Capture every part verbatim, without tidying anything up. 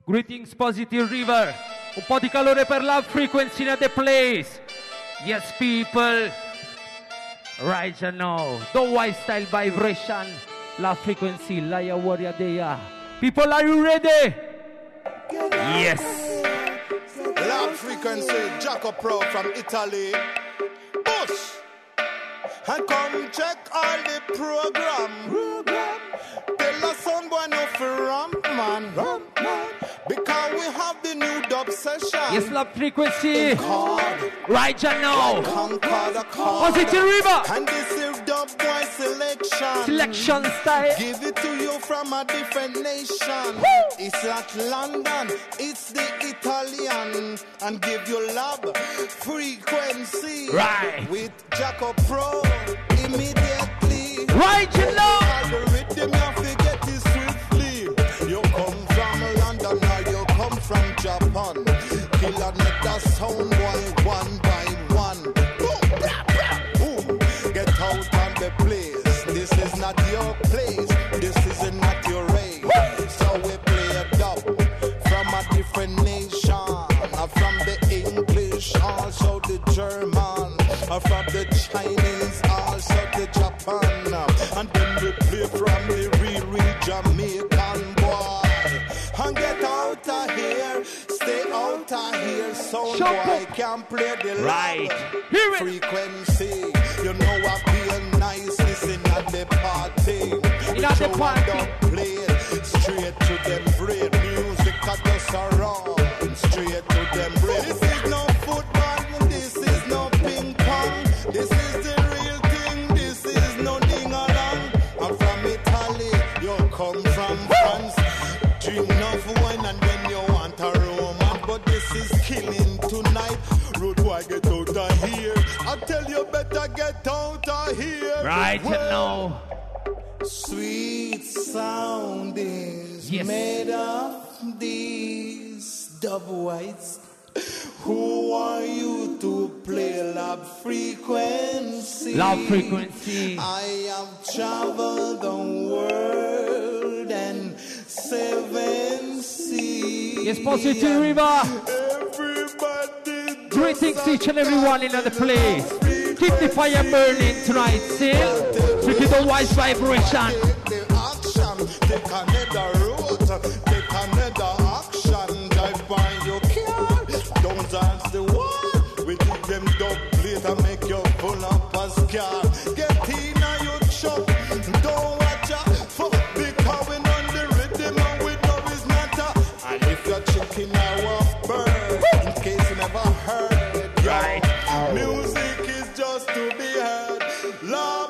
Greetings Positive River. Un po' di calore per Love Frequency in the place. Yes people. Right now. The white style vibration. Love Frequency. Laya Warrior Deya. People, are you ready? Yes. Love Frequency. Jaco Pro from Italy. Push. And come check all the program. program. Tell us son boy no for ramp man. Ramp man. Because we have the new dub session. Yes, Love Frequency. Right now. Positive River. And this is dub boy selection. Selection style. Give it to you from a different nation. Woo! It's not London, it's the Italian. And give you love frequency. Right. With Jaco Pro immediately. Right, you know. The rhythm you forget is swiftly. You come from London, now you come from Japan. Kill another sound boy one by one. Boom, blah, blah, boom. Get out on the place. This is not your place. This is not your race. So we play a dub from a different nation. From the English, also the German. From the Chinese, also the Japan. And then we play from the real, real Jamaican boy. And get out of here, stay out of here. Sound boy can play the right. Loud frequency. You know I feel nice, listen at the party. In at the party. Don't play straight to them brain. Music at the surround, straight to them brain. This is no football, this is no ping pong. This is the real thing, this is no ding along. I'm from Italy, you come from France. Drink enough wine and then you want a romance. But this is killing tonight. Road boy, get out of here. I tell you better get out of here. Right, you know. Sweet sound is yes. made of these dub whites. Who are you to play Love Frequency? Love Frequency. I have traveled the world and seven seas. Yes, Positive River. Everybody. Greetings each and everyone in the place. Keep the fire burning tonight, see? So keep the wise vibration. The action, take another road, take another action. Drive by your car, don't dance the wall. We give them dub plate and make you pull up a scar. Get in and you chop, don't watch out. Fuck, because we on the rhythm and we know it's not a. And if your chicken now a bird, in case you never heard, right? Music is just to be heard. Love.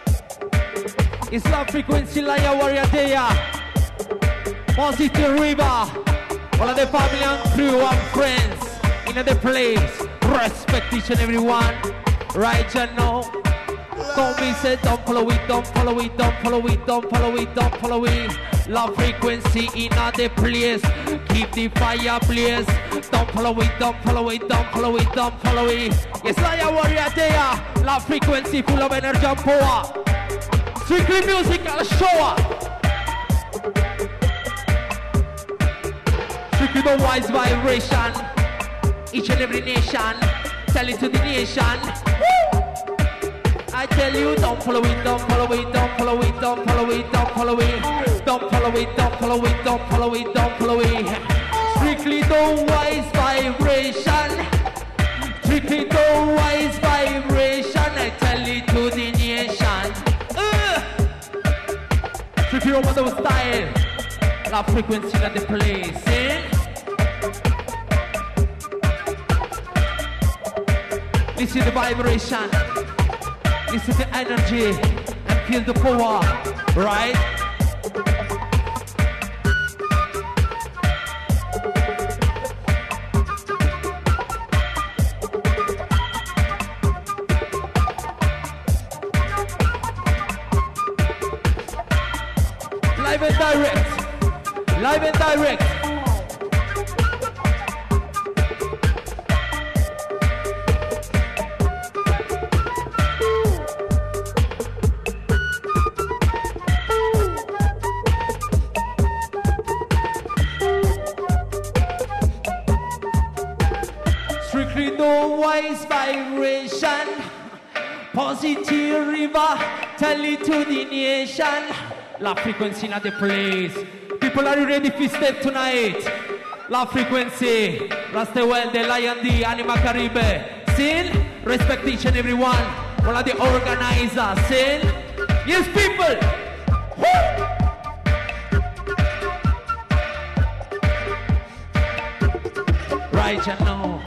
It's Love Frequency, Laya Warrior Deya. Positive River. All of the family and crew and friends in the place. Respect each and every one. Right, you know. Don't be said, don't follow it, don't follow it, don't follow it, don't follow it, don't follow it. Love Frequency in the place. Keep the fire blaze. Don't follow it, don't follow it, don't follow it, don't follow it. Yes, Laya Warrior Deya. Love Frequency full of energy and power. Strictly musical show. Strictly the wise vibration. Each and every nation. Tell it to the nation. Woo! I tell you, don't follow it, don't follow it, don't follow it, don't follow it, don't follow it. Don't follow it, don't follow it, don't follow it, don't follow it. Strictly the wise vibration. Strictly the wise vibration. I tell it to the nation. Strictly over those style. Love Frequency at the place, eh? Listen to the vibration. Listen to the energy. And feel the power. Right? Live and direct. Live and direct. create the wise vibration. Positive river, tell it to the nation. La frequency in the place. People, are you ready for step tonight? La frequency, Rastewell, the Lion D, Anima Caribe. Still, respect each and every one. All of the organizers, still. Yes, people. Woo! Right, you know.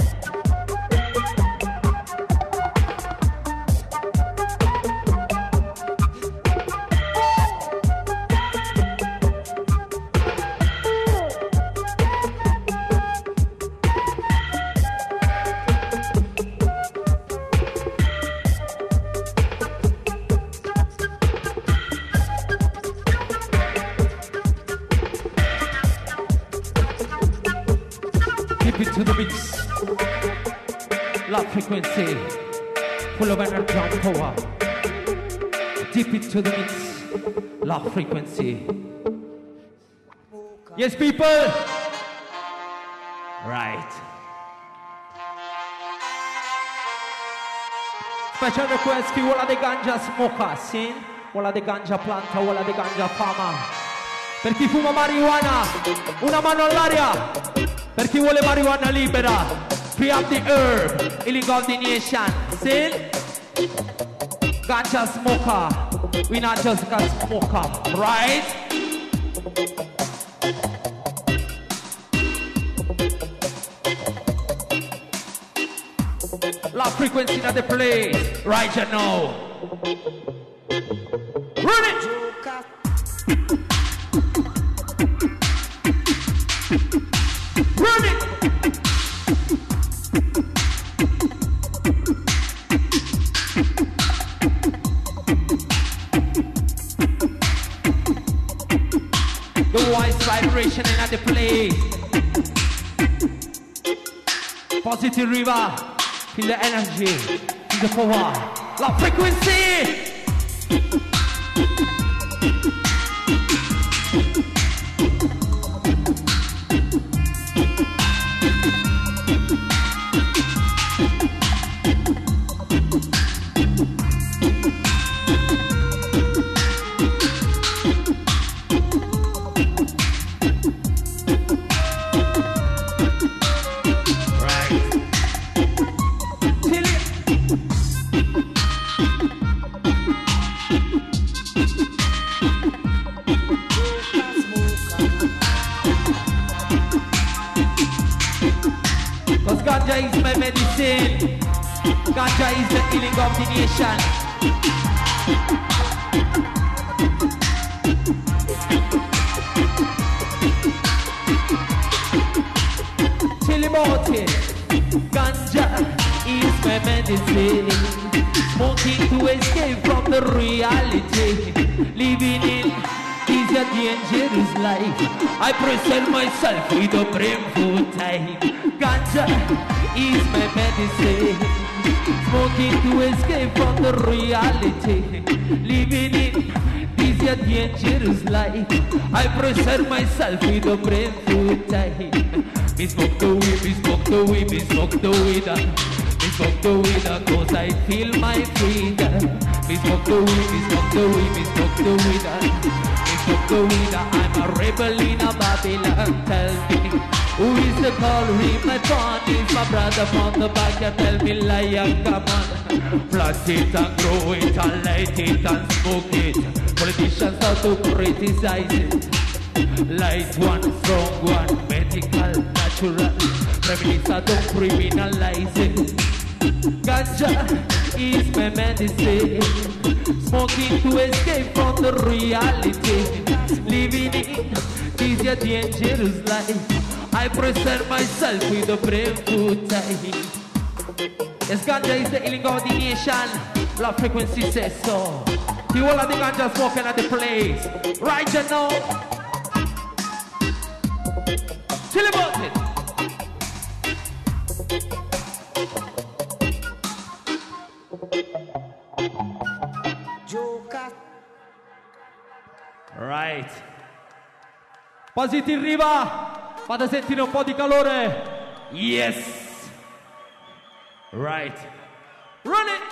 To the mix, La frequency, full of energy and power. Deep into the mix, La frequency. Yes, people. Right. Special request for all of the ganja smokers, see? All of the ganja planter, all of the ganja farmer. Per chi fuma marijuana, una mano all'aria. Per chi vuole marijuana libera, free up the herb, healing of the nation. Still, ganja smoker, we not just got smoker, right? La frequency of the place, right you know. Run it! Run it! The wise vibration in the place. Positive river. Feel the energy. Feel the power. La frequency! Ganja is my medicine. Ganja is the healing of the nation. Tell about it. Ganja is my medicine. Smoking to escape from the reality. Living in is a dangerous life. I present myself with a brainful time. Ganja is my medicine. Smoking to escape from the reality. Living in is a dangerous life. I present myself with a brainful time. Me smoke the weed, me smoke the weed, me smoke the weed. Me smoke the weed cause I feel my freedom. Me smoke the weed, me smoke the weed, me smoke the weed. Smoke the weed, I'm a rebel in a Babylon. Tell me, who is the coloring? My phone is my brother from the back. You tell me, lion, come on. Plant it and grow it and light it and smoke it. Politicians are to criticize it. Light one, strong one, medical, natural. Feminists are to criminalize it. Ganja is my medicine. Smoking to escape from the reality. Living in is a dangerous life. I present myself with a brainful time. Yes, ganja is the healing of the nation. La frequency says so. The whole of the ganja smoking at the place. Right you know. Tell about it. Right. Positive riva. Fate sentire un po' di calore. Yes. Right. Run it.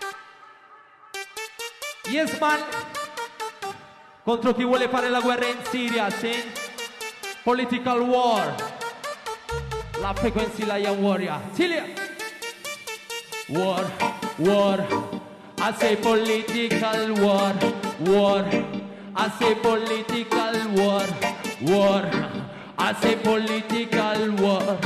Yes, man. Contro chi vuole fare la guerra in Siria, sì? Political war. La frequency Lion Warrior. Silia. War, war. I say political war, war. I say political war, war. I say political war.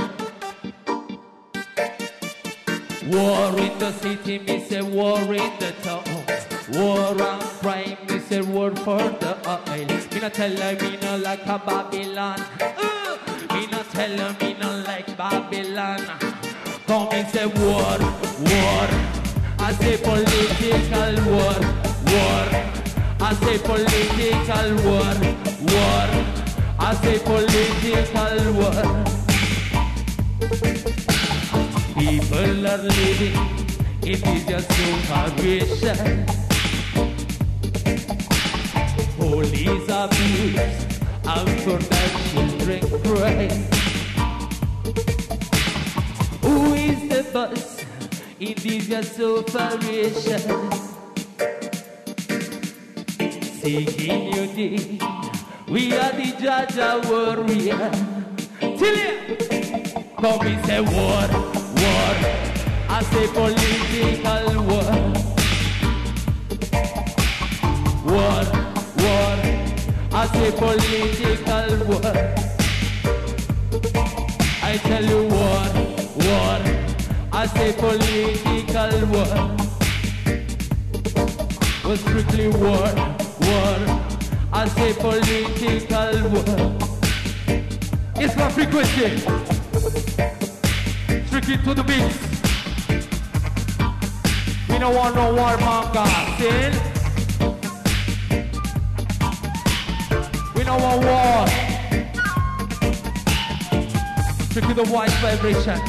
War in the city, me say war in the town. War on crime, me say war for the oil. Me not tell her me not like a Babylon. Uh, me not tell her me not like Babylon. Come me say war, war. I say political war, war. I say political war, war. I say political war. People are living in this supervision. Police abuse and for their children cry. Who is the boss in this supervision? Seeking unity, we are the judge of warrior. Till you come and say war, war. I say political war, war, war. I say political war. I tell you war, war. I say political war. Was strictly war, war. I say political war. It's my frequency. Strictly to the beats. We don't want no war manga, still. We don't want war. Strictly the white vibration.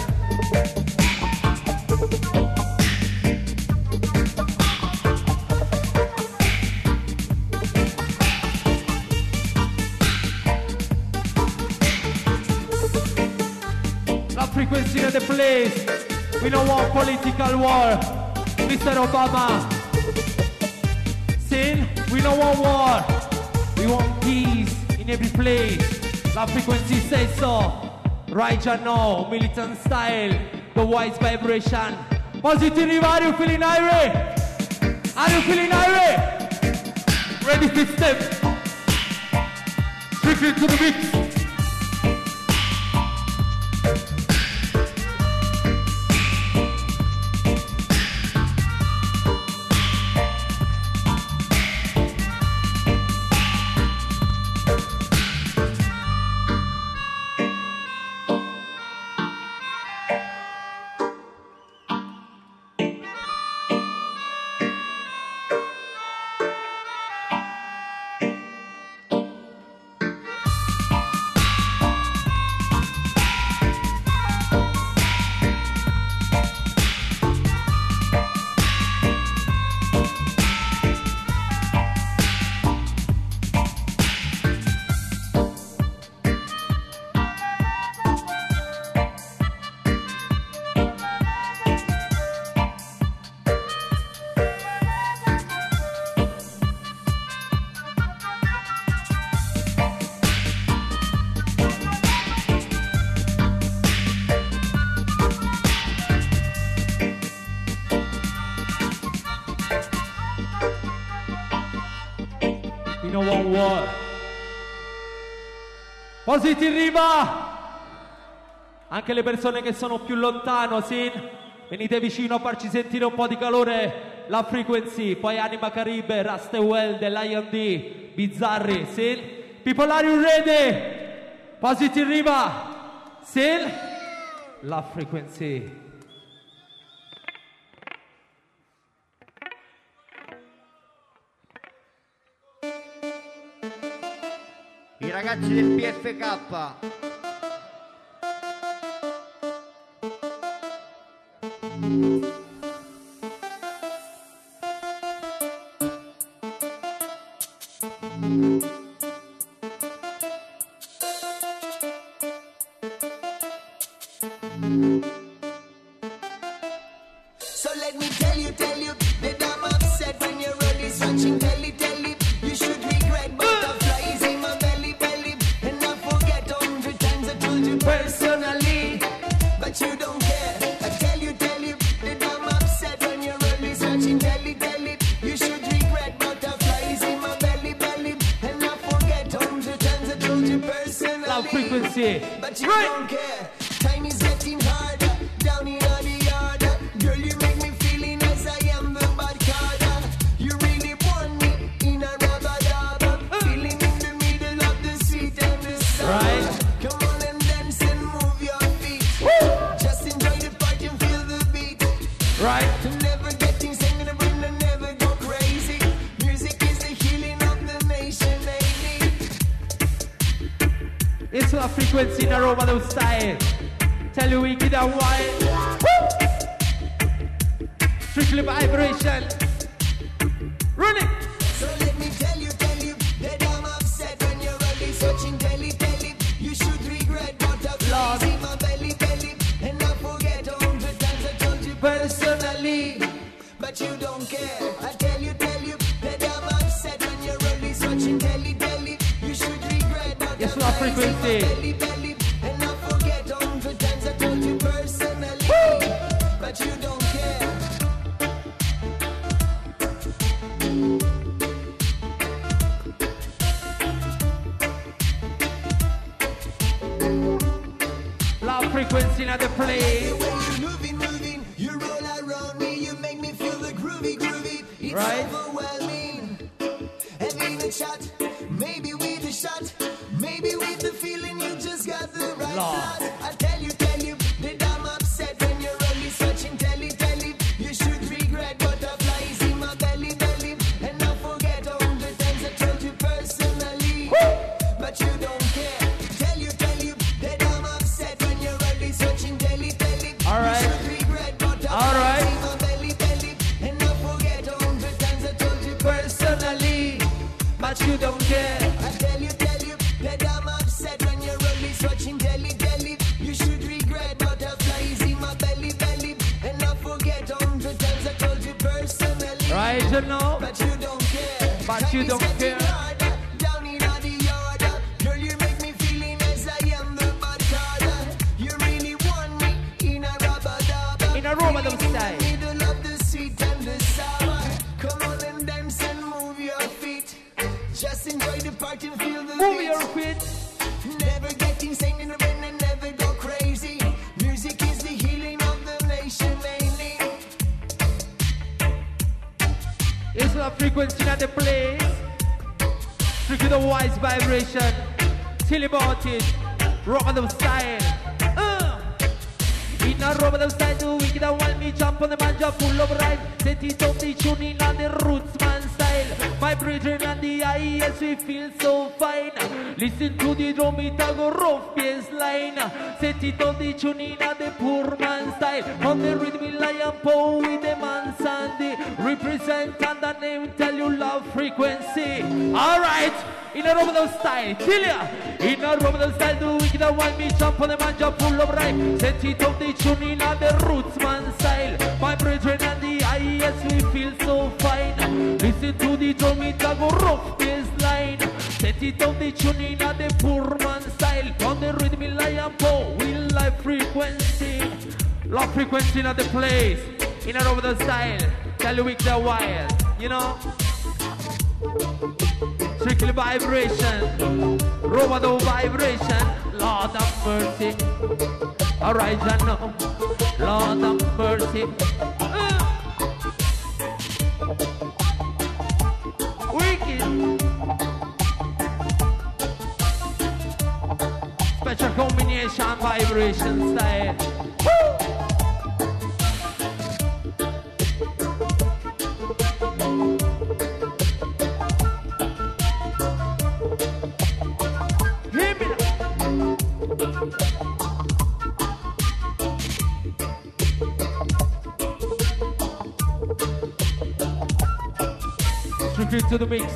La frequency of the place. We don't want political war. Mister Obama, sin, we don't want war. We want peace in every place. La frequency says so. Right now, militant style, the wise vibration. Positive, are you feeling irate? Are you feeling irate? Ready to step. Strictly to the mix. Positive Riva! Anche le persone che sono più lontano, sì? Venite vicino a farci sentire un po' di calore. La frequency, poi Anima Caribe, Rastewell, The Lion D, Bizzarri, sì? People, are you ready? Positive Riva! Sì? La frequency. I ragazzi del P F K. but you don't care. Time is getting harder, down in the yard. Girl, you make me feeling as I am the bad card. You really want me in a rubber dub, feeling in the middle of the street and the sun. Right. Come on and dance and move your feet. Woo! Just enjoy the party and feel the beat. Right. Never getting singing and never, never go crazy. Music is the healing of the nation, baby. It's a frequency in a Romano style. Tell you wicked and wild. Woo! Strictly vibration. Run it. So let me tell you, tell you that I'm upset when you're always searching telly, telly. You should regret what I've lost in my belly, belly. And I forget all the times I told you personally, but you don't care. I tell you, tell you that I'm upset when you're always searching telly, telly. You should regret what Yes, I've our lost in my frequency. belly, belly. And I forget all the times I told you personally, but you don't care. Loud frequency in the place. When you're moving, moving, you roll around me, you make me feel the groovy, groovy. It's Right. overwhelming. Having a chat, maybe with a shot, maybe with the feeling you just got the right Lord. shot. I tell you, tell you that I'm upset when you're only searching telly, telly. You should regret butterflies in my belly, belly. And I forget all the times I told you personally, but you don't care. Tell you, tell you that I'm upset when you're only searching telly, telly. All right. You should regret butterflies All right. in my belly, belly. And I forget all the times I told you personally, But you don't care. I tell you, tell you that I'm upset when you're only searching telly, telly. You should regret butterflies in my belly, belly. And I forget all the times I told you personally, Right, you know. but you don't care. But Time you is don't getting care. harder, down in the yard. Girl, you make me feeling as I am the bad card. You really want me in a rubber dub, In a rubber dub feeling style. in the middle of the sweet and the sour. Come on and dance and move your feet. Just enjoy the party and feel the Move beat. your feet. Never getting sane in the rain and never go crazy. Music is the healing of the nation, mainly. It's a frequency in the place. Strictly the wise vibration. Tell about it. Rock on the style. Uh. In a rock on the style, the wicked and want me jump on the manja full of rhyme. Set it up the tuning on the roots man style. My brethren and the I S, we feel so fine. Listen to the drum, it a go rough bass line. Set it on the tuning on the poor man style. On the rhythm, lion pow with the man Sandy. Represent and the name tell you love frequency. Alright, in a Roman style, tell ya. In a Roman style, the wicked and want me jump on the manja full of rhyme. Set it up the tuning on the roots man style. My brethren and the I S, we feel so fine. Listen to the drum, it a go rough bass line. Set it on the tuning of the poor man style. On the rhythm, lion pow, will life frequency. Love frequency in the place. In a over the style. Tell you wicked and wild. You know? Strictly vibration. Romano vibration. Lord of mercy. Alright, I know. Lord of mercy. Uh. Wicked. Special combination vibration style. Woo! Hear me now. Strictly to the mix.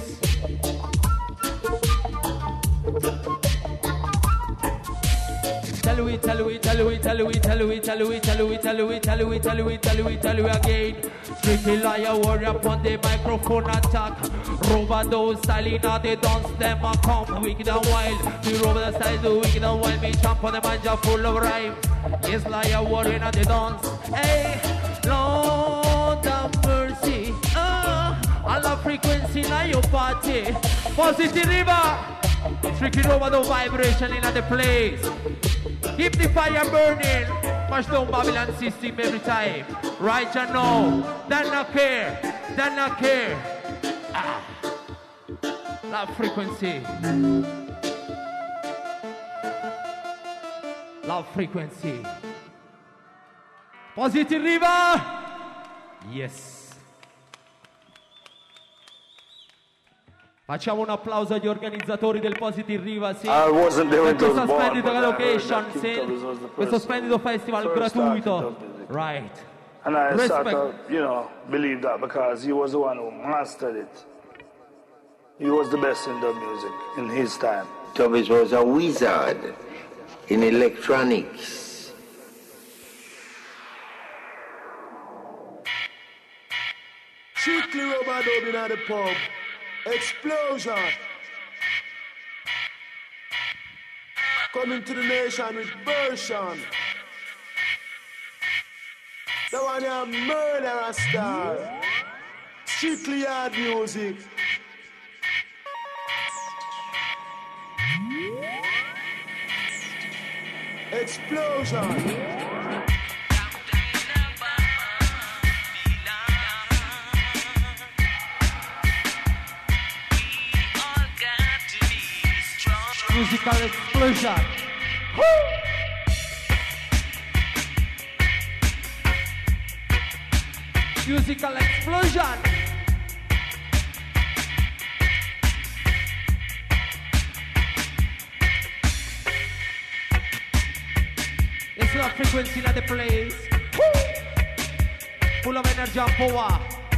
Tell we, tell we, tell we, tell we, tell we, tell we, tell we, tell we, tell we, tell we, tell we, tell we again. Strictly liar warrior upon the microphone attack. Rover those style in the dance, them a come wicked and wild. The rover the style, the wicked and wild, me jump on the manja full of rhyme. Yes, liar warrior in the dance. Hey, Lord of mercy. Ah, all the frequency in your party. Positive river. Strictly over the vibration in the place. Keep the fire burning. Mash down Babylon system every time. Right and now. Then not care. Then not care. Ah. Love frequency. Love frequency. Positive River. Yes. Facciamo un applauso agli organizzatori del Positive Riva, sì. I wasn't there per until questa born, splendido but I heard location, that sì. King Tubby's was the Questo first- splendido festival first gratuito. artist of music. Right. And I Respect. sort of, you know, believe that because he was the one who mastered it. He was the best in dub music in his time. Thomas was a wizard in electronics. Strictly rubber dub in the pub. Explosion. Coming to the nation with version. The one a murderer star. Strictly hard music. Explosion. Musical explosion. Woo! Musical explosion. It's not frequency in the place. Woo! Full of energy and power.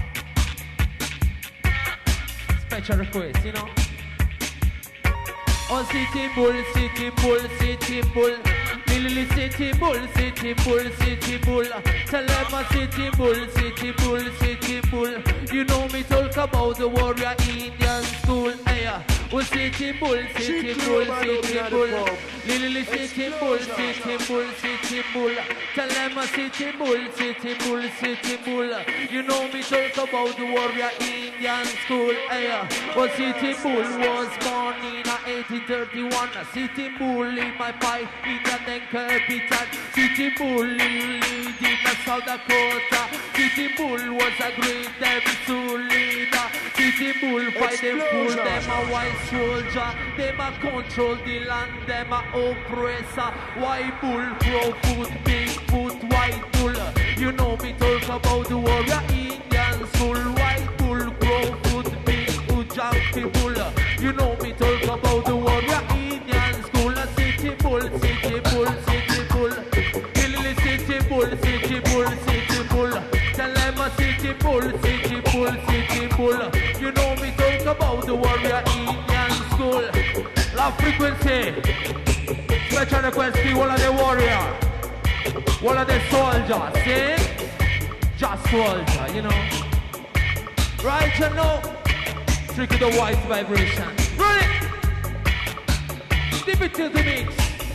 Special request, you know. Oh, city bull, city bull, city bull. Lily city bull, city bull, city bull. Tell them a city bull, city bull, city bull. You know me talk about the warrior Indian school. Hey, oh, city bull, city bull, city bull. Lily city bull, city bull, city bull. Tell them a city bull, city bull, city bull. You know me talk about the warrior Indian school. Hey, oh, city bull was born in eighteen thirty-one. City bull in my pipe, Indian then capital. City bull lead in South Dakota. City bull was a great devil leader. City bull fight them full, them a white soldier. Them a control the land, them a oppressor. White bull, crow foot, big foot, white bull. You know me talk about the warrior Indian school. White bull, crow foot, big foot, junkie bull. You know me talk about the warrior Indian school. A city bull, city bull, city bull. Lily city bull, city bull, city bull. Tell them a city bull, city bull, city bull. You know me talk about the warrior Indian school. Love frequency. Special request be one of the warrior. One of the soldiers, see? Just soldier, you know. Right, you know. Tricky the white vibration. Run it! Dip it to the mix.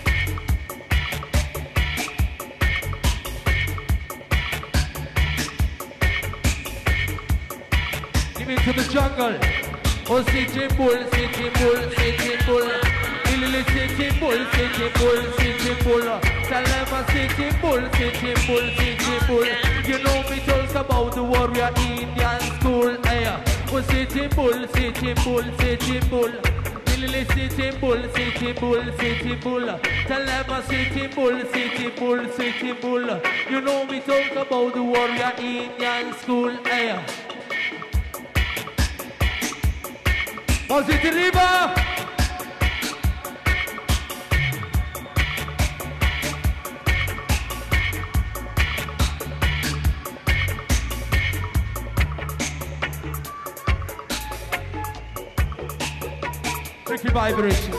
Give it to the jungle. Oh, city bull, city bull, city bull. Lily city bull, city bull, city bull. Tell them a city bull, city bull, city bull. You know me talk about the warrior Indian school. Hey, oh, city bull, city bull, city bull. Lily city bull, city bull, city bull. Tell them a city bull, city bull, city bull. You know me talk about the warrior Indian school. Hey. Positive River. Tricky vibration.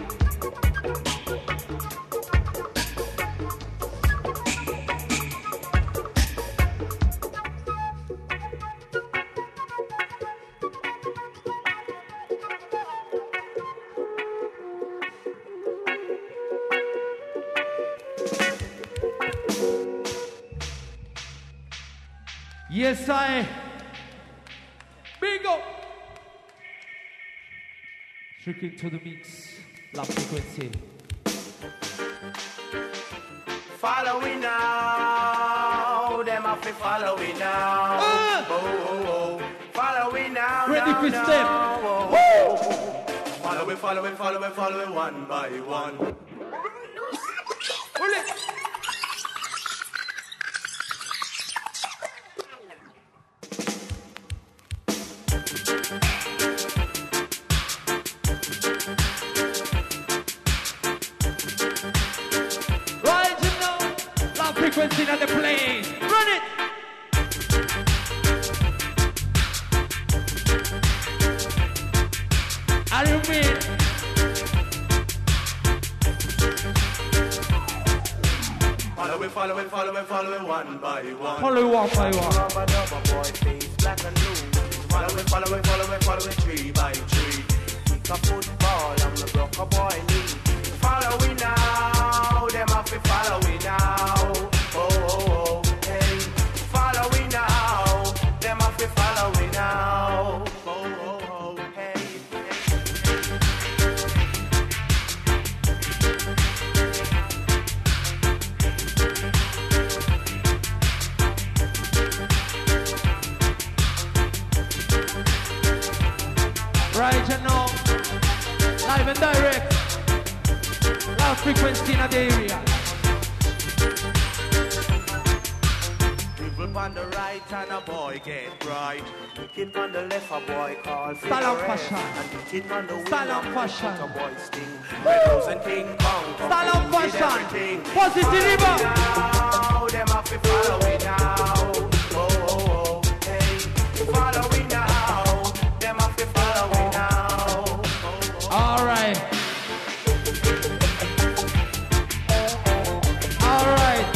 Yes, I. Bingo. Tricky to the mix. Love frequency. Following now, them have to follow it now. Ah! Oh, oh, oh. Following now. Ready now, for now. step. Oh, oh, oh. Follow it, follow it, follow it, follow it one by one. Right, you know, love frequency at the place. Run it. Are you mean? Follow it, follow it, follow it, follow it one by one. Follow one by one. Rubber dubber boy, face black and blue. Follow it, follow it, follow it, follow it three by three. Kick a football and me broke a boy knee. Follow it now, them have to follow it now. Oh, oh, oh, hey. Follow it now, them have to follow it now. Oh, oh, oh, hey. Right, you know, live and direct. Loud frequency in the area. People on the right and a boy get bright. Kid on the left, a boy called Style and Figure Eight. fashion. And the kid on the wing, Style and a fashion. a boy sting. Red Rose and King Kong. Style and Did fashion. everything. Positive river. Now, them have to follow it now. Oh, oh, oh, hey. Follow it now. Them have to follow it now. Oh, oh. All right. All right.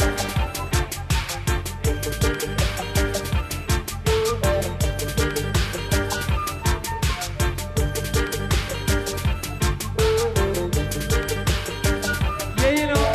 Yeah, you know.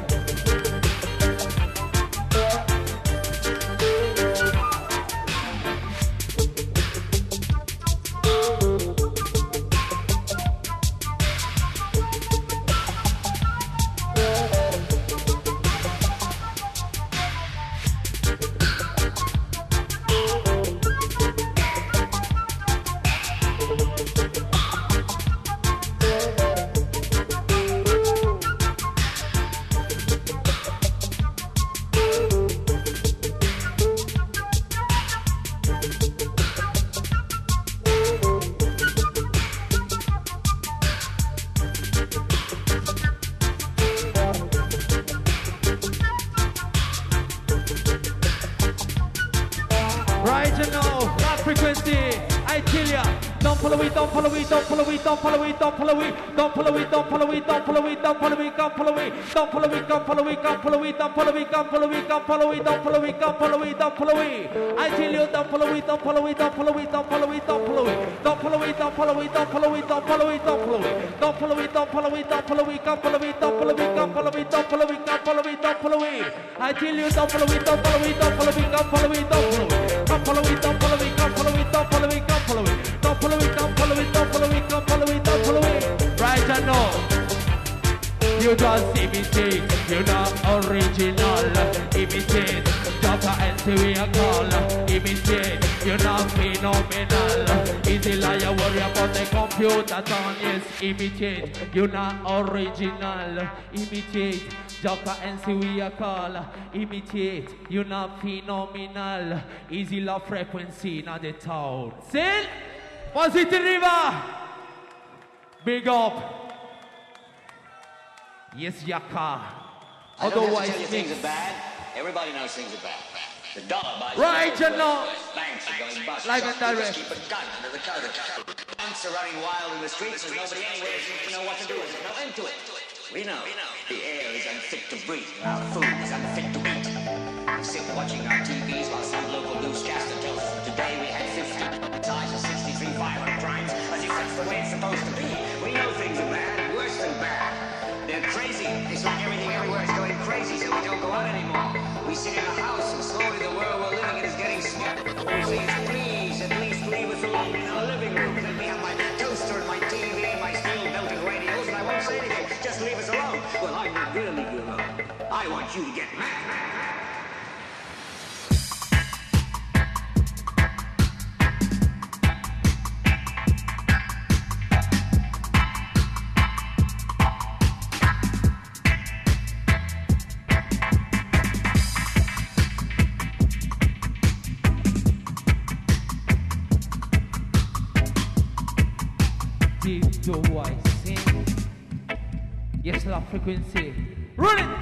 Right, you know, that frequency, I tell ya, don't follow it, don't follow it, don't follow it, don't follow it, don't follow it, don't follow it, don't follow it, don't follow it, don't follow it, don't follow it, don't follow it, don't follow it, don't follow it, don't follow it, don't follow it, don't follow it, don't follow it, don't follow it, don't follow it. I tell you, don't follow it, don't follow it, don't follow it, don't follow it, don't follow it, don't follow it, don't follow it, don't follow it, don't follow it, don't follow it, don't follow it, don't follow it, don't follow it, don't follow it, don't follow it, don't follow it, don't follow it, don't follow it, don't follow it. I tell you, don't follow it, don't follow it, don't follow it, don't follow it, don't follow it, don't follow it, don't follow it, don't follow it, don't follow it, don't follow it, don't follow it, don't follow it, don't follow it, don't follow it, don't follow it. Right, I know. You just imitate, you're not original. Imitate, Jota and see we are call. Imitate, you're not phenomenal. Easy liar, worry about the computer turn. Yes, imitate, you're not original. Imitate, Jota and see we are call. Imitate, you're not phenomenal. Easy low frequency, not the town. See? Positive River. Big up. Yes, Yaka. Otherwise, tell you things are bad. Everybody knows things are bad. The dollar buys right, you know. Banks are going bust. Like a direct. Keep a gun under the cover. Banks are running wild in the streets. There's nobody anywhere seems to know what to do. There's no end to it. We know. The air is unfit to breathe. Our food is unfit to eat. We sit watching our T Vs while some local newscaster tells us that today we had fifty size of sixty-three violent crimes, as if that's the way it's supposed to be. We know things are bad, worse than bad. They're crazy. It's like everything everywhere is going crazy, so we don't go out anymore. We sit in a house, and slowly the world we're living in is getting smaller. Please, please, at least leave us alone in our living room. Let me have my toaster and my T V and my steel-belted radios, and I won't want you to get mad. Do I sing? Yes, love frequency. Run it!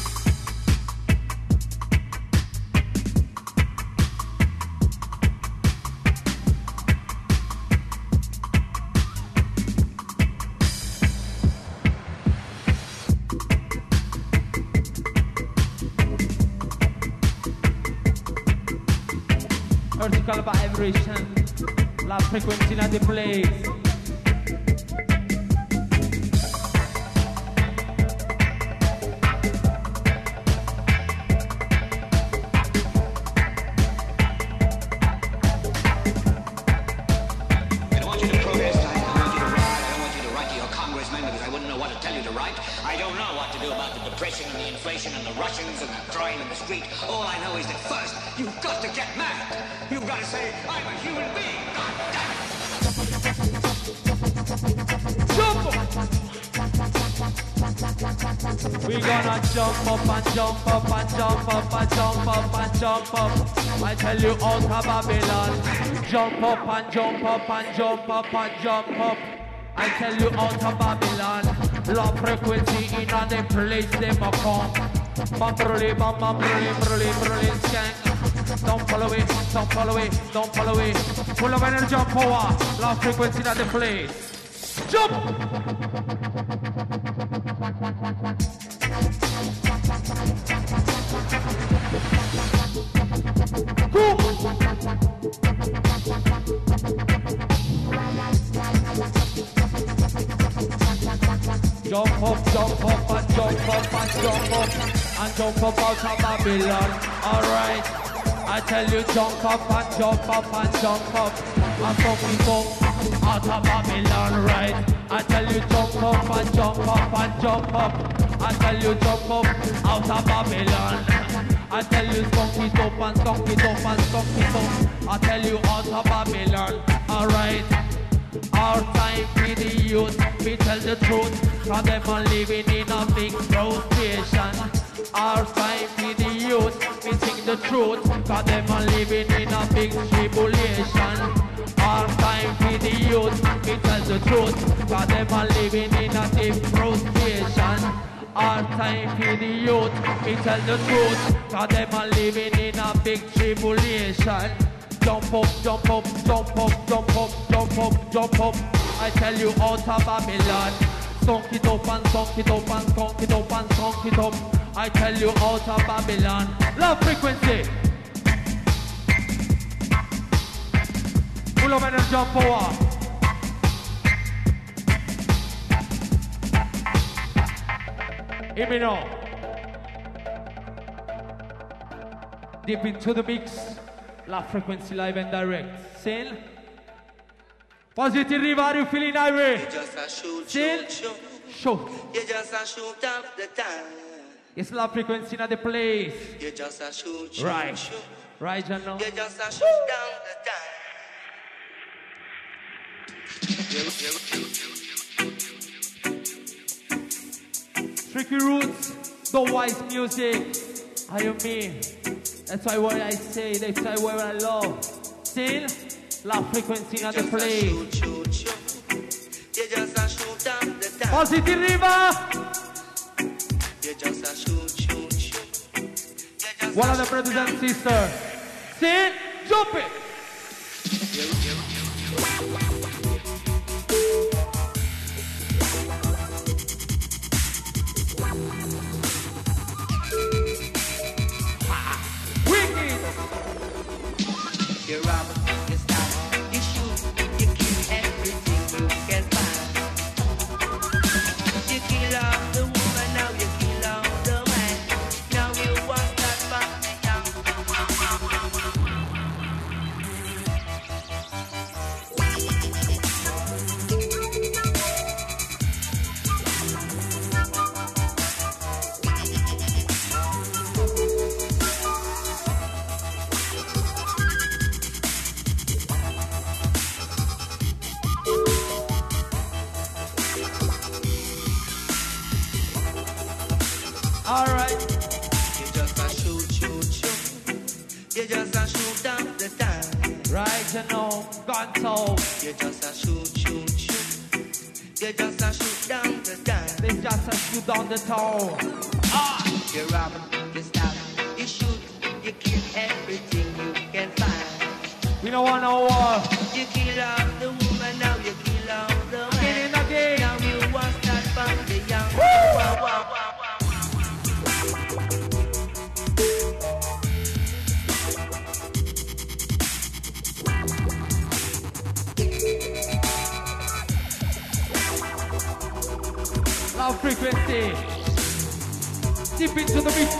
Vertical vibration. Love frequency in the place. We gonna jump up and jump up and jump up and jump up and jump up. I tell you out of Babylon. Jump up and jump up and jump up and jump up. I tell you out of Babylon. Love frequency in on the place they ma come. Bumbrly, bum bumbrly, brly, brly, skank. Don't follow it, don't follow it, don't follow it. Full of energy and power. Love frequency in on the place. Jump! Go! Jump up, jump up, and jump up, and jump up, and jump up out of Babylon. Alright, I tell you, jump up and jump up and jump up, and jump up out of Babylon. Right, I tell you, jump up and jump up and jump up. I tell you, jump up out of Babylon. I tell you, skunk it up and skunk it up and skunk it up. I tell you, out of Babylon. Alright. Our time for the youth, we tell the truth, cause them are living in a big frustration. Our time for the youth, we sing the truth, cause them are living in a big tribulation. Our time for the youth, we tell the truth, cause them are living in a deep frustration. Our time for the youth, we tell the truth, cause them are living in a big tribulation. Jump up, jump up, jump up, jump up, jump up, jump up. I tell you out of Babylon. Stunk it up and stunk it up and stunk it up and stunk it up. I tell you out of Babylon. Love frequency. Full of energy and power. Hear me now. Deep into the mix. Love frequency live and direct. Sin. Positive river, are you feeling irate? You just a shoot, Sin. shoot, shoot. Shoot. You just a shoot up the time. It's love frequency in the place. You just a shoot, shoot, Right. shoot. Right, you know. You just a shoot down the time. Tricky Roots, the wise music. How you mean? That's why what I say, that's why what I love. Still, love frequency in the place. Shoot, shoot, shoot. You just a shoot up the time. Positive river. You just a shoot, shoot, shoot. One of the brothers and sisters. Sit, jump it. You rob, you stop, you shoot, you kill everything you can find. You kill off the woman, now you kill off the man. Now you want that back down. You just a shoot down the time. Right, you know, gone so. You just a shoot, shoot, shoot. You just a shoot down the time. They just a shoot down the town. Ah! You rob, you stab, you shoot, you kill everything you can find. We don't want no war. You kill all the woman, now you kill all the man. Again and again. Now you want that from the young. Woo! Wow, wow, wow. Loud frequency. Deep into the beat.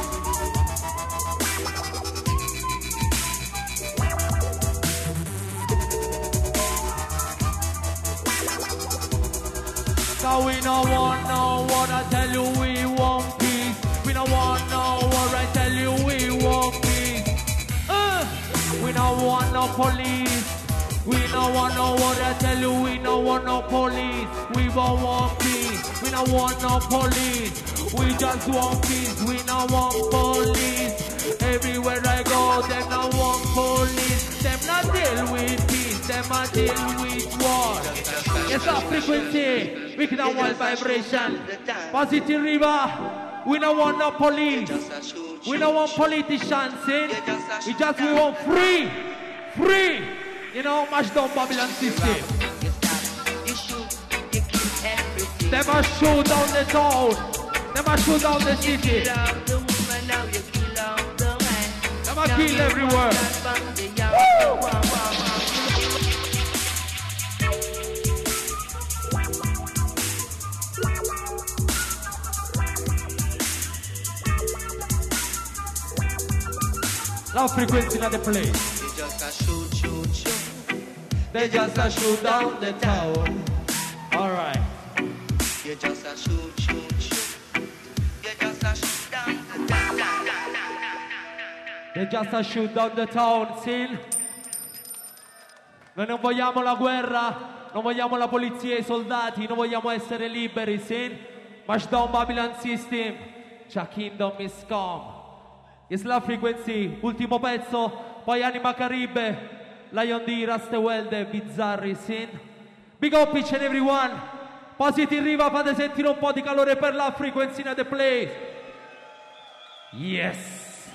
Now we don't want no war, I tell you we want peace. We don't want no war, I tell you we want peace. Uh, we don't want no police. We don't want no war, I tell you we don't want no police. We don't want peace. We don't want no police. We just want peace. We don't want police. Everywhere I go, them not want police. Them not deal with peace. Them not deal with war. Yes, our frequency. We can have one vibration. Positive river. We don't want no police. We don't want politicians in. We just we want free, free. You know, mash down Babylon system. Them a shoot down the town. Them a shoot down the city. Them a kill everywhere. Woo! Loud frequency in the place. They just a shoot, shoot, shoot. They just a shoot down the town. Alright. You just a shoot, shoot, shoot. You just a shoot down the town. They just a shoot down the town, sin. Noi non vogliamo la guerra, non vogliamo la polizia e i soldati, non vogliamo essere liberi, sin. Mash down Babylon system. Cha kingdom is come. It's la frequency, ultimo pezzo, poi Anima Caribe, Lion D, Rastewelde, Bizzarri, sin. Big up each and everyone. Positive Riva, fate sentire un po' di calore per la frequency in the place. Yes.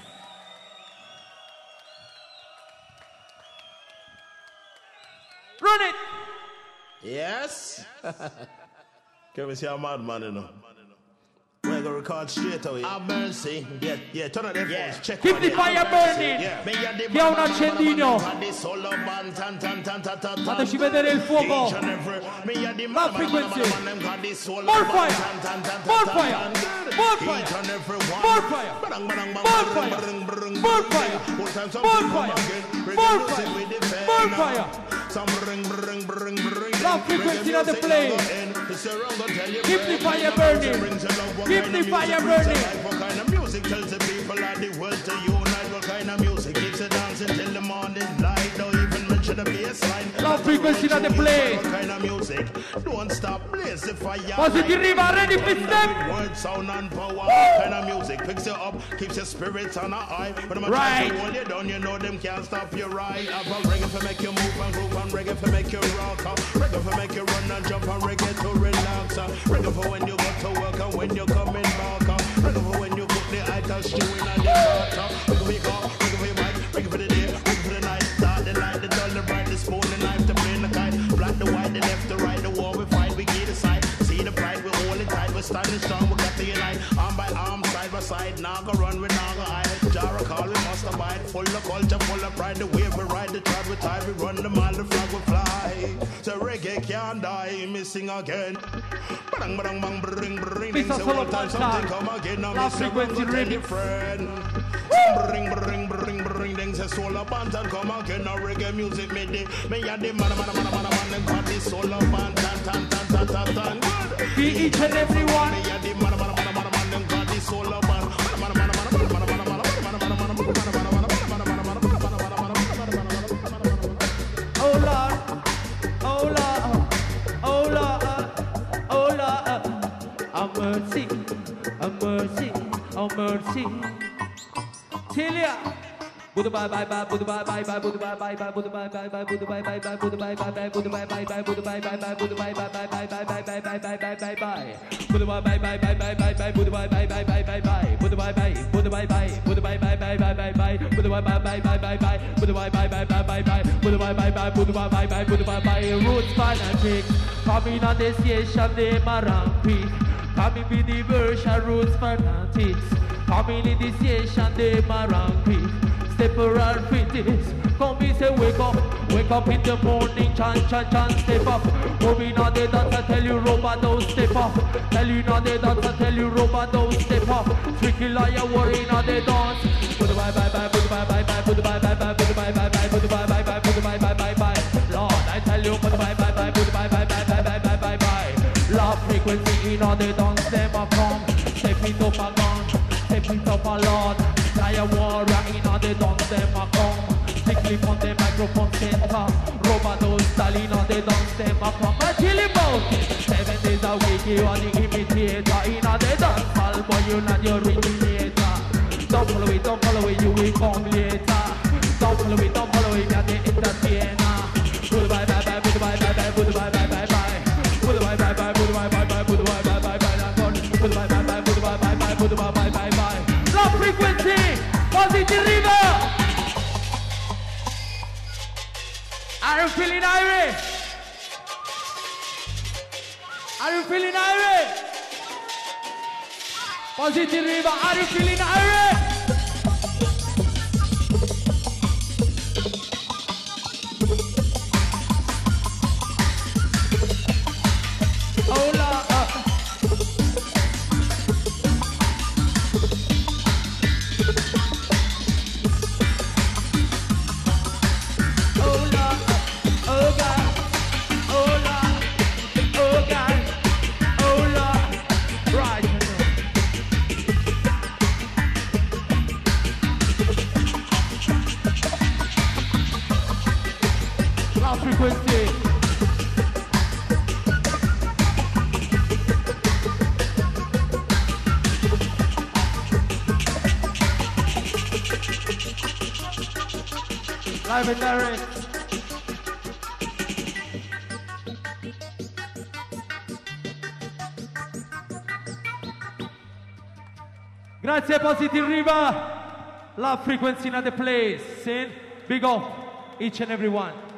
Run it. Yes. Can we see a madman, you know? We're gonna record straight away. Have mercy. Yeah, yeah, turn on the phones. Check Keep the fire burning. Chi ha un accendino? Fateci vedere il fuoco. La frequency. More fire. More fire. More fire. More fire. More fire. More fire. More fire. More fire. More fire. La frequency of the place. Keep the fire burning. Keep the fire burning. What kind of music tells the people of the world to unite? What kind of music keeps you dancing till the morning light? Don't even mention the bass line. Loud frequency of the place. What kind of music? Don't stop, blaze the fire. Positive Riva, ready for them. Word, sound and power. What kind of music picks you up, keeps your spirits on a high. When I'm trying to hold you down, you know them can't stop you right. Have a reggae for make you move and groove, and reggae for make you rock up. Reggae for make you run and jump, and reggae to relax. Reggae for when you go to work and when you coming back up. Reggae for when you cook the ital stew in and the water. Reggae for your car, reggae for your bike, reggae for the day, reggae for the night. Start the light, the dull, the bright, the spoon, the knife, the plane, the kite. Black, the white, the left, the right, the war we fight, we get the side. See the pride, we hold it tight, we standing strong, we got to unite. Arm by arm, side by side, now go run, we now go hide. Jara call, we must abide, full of culture, full of pride. The wave we ride, the tribe we tie, we run the mile, the flag we fly. So reggae can't die, me sing again. Bang, bang, bang, bring, bring. Pizza solo something come again, now La me sing frequency remix. friend. Bring, bring, bring, bring, then say solar band and come again, now reggae music me the, me and the man, man, man, man, man, them got the solar band, tan, tan, tan, tan, tan, tan. Be each and every one. Me and the man, man, man, man, man, them got the solar band. Man, man, man, man, man, man, man, man, man, man, man, man, man, man, Oh Lord, oh Lord, oh Lord, oh Lord, have mercy, have mercy, have mercy. Tilia, Buddha bye bye bye, Buddha bye bye bye, Buddha bye bye bye, Buddha bye bye bye, Buddha bye bye bye, Buddha bye bye bye, Buddha bye bye bye, Buddha bye bye bye, Buddha bye bye bye, bye bye bye bye bye bye bye bye bye. Buddha bye bye bye bye bye bye bye, Buddha bye bye bye bye bye bye, Buddha bye bye, Buddha bye bye, Buddha bye bye bye bye bye bye, Buddha bye bye bye bye bye bye, Buddha bye bye bye bye bye bye, Buddha bye bye bye, Buddha bye bye bye, Buddha bye bye. Roots fanatic, coming on the station, they marampi. Coming with the version, roots fanatics. Coming in the station, they marampi. Step around fitness. Come me say wake up, wake up in the morning, chant, chant, chant, step up. Moving on the dance, I tell you robot don't step up. Tell you on the dance, I tell you robot don't step up. Tricky liar worrying on the dance. Put bye bye bye, put bye bye bye, put bye bye bye, put bye bye bye, put bye bye bye, put bye bye bye bye. Lord, I tell you put bye bye bye, put bye bye bye bye bye bye bye bye. Love frequency in on the dance, them a come. Step it up a gun, step it up a Lord. Liar warrior in on the dance, them a come. Clip on the microphone center. Robado Stalin on the dance, them a come. I chill about seven days a week, you are the imitator. In on the dance hall, boy, you're not your imitator. Don't follow it, don't follow it, you will come later. Don't follow it, don't follow it, you're the entertainer. Goodbye, bye, bye, goodbye, bye, bye, goodbye, bye, bye, bye. Goodbye, bye, bye, goodbye, bye, bye, goodbye, bye, bye, bye. Goodbye, bye, bye, goodbye, bye, bye, goodbye, bye, bye, bye. Love frequency, Positive River. Are you feeling Irish? Are you feeling Irish? Positive River, are you feeling Irish? Oh Lord. Frequency. Live and direct. Grazie Positive River. Love frequency in the place. Sin. Big up each and every one.